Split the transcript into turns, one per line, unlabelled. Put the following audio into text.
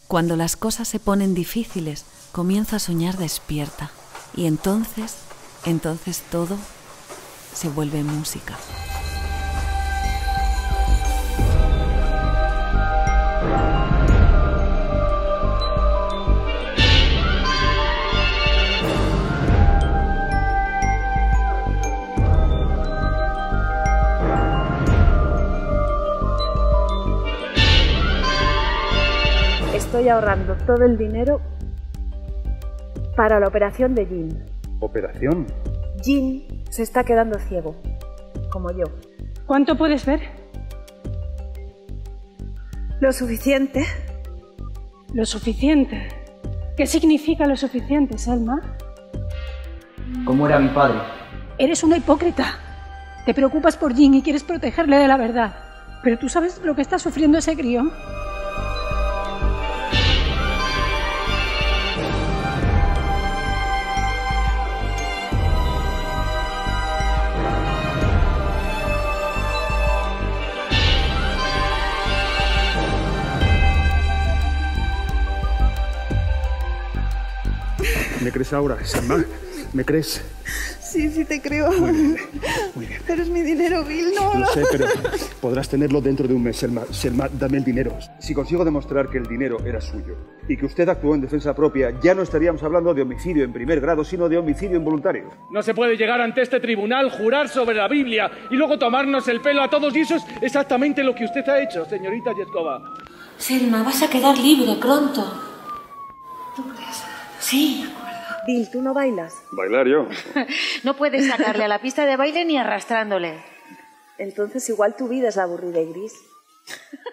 Cuando las cosas se ponen difíciles, comienza a soñar despierta. Y entonces todo se vuelve música.
Estoy ahorrando todo el dinero para la operación de Jean.
¿Operación?
Jean se está quedando ciego, como yo.
¿Cuánto puedes ver?
Lo suficiente.
Lo suficiente. ¿Qué significa lo suficiente, Selma?
¿Cómo era mi padre?
Eres una hipócrita. Te preocupas por Jean y quieres protegerle de la verdad. Pero tú sabes lo que está sufriendo ese crío.
¿Me crees ahora, Selma? ¿Me crees?
Sí, te creo.
Muy bien, muy bien.
Pero es mi dinero, Bill, no.
Lo sé, pero podrás tenerlo dentro de un mes, Selma. Selma, dame el dinero. Si consigo demostrar que el dinero era suyo y que usted actuó en defensa propia, ya no estaríamos hablando de homicidio en primer grado, sino de homicidio involuntario.
No se puede llegar ante este tribunal, jurar sobre la Biblia y luego tomarnos el pelo a todos, y eso es exactamente lo que usted ha hecho, señorita Yeskova.
Selma, vas a quedar libre pronto. ¿Tú crees? Sí, de acuerdo.
Bill, ¿tú no bailas?
¿Bailar yo?
No puedes sacarle a la pista de baile ni arrastrándole.
Entonces igual tu vida es aburrida y gris.